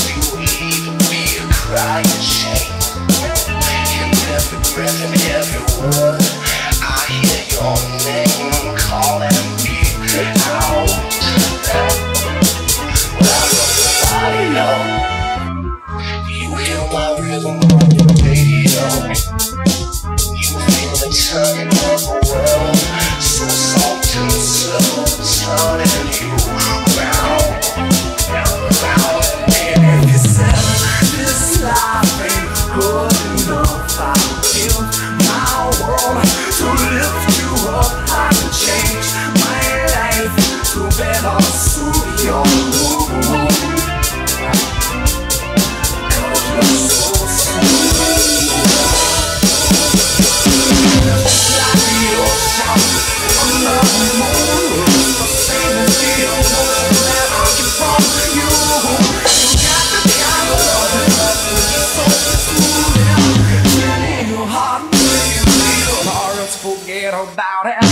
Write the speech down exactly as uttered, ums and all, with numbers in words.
You leave me a crying shame. In every breath and every word, I hear your name calling me out. Well, nobody know. You hear my rhythm on the radio. You feel the turning of the world, so soft and slow, turning you round, round and you said, this life ain't good enough. I give my world to lift you up. I can change my life to better suit your mood. Cause you're so sweet. Forget about it.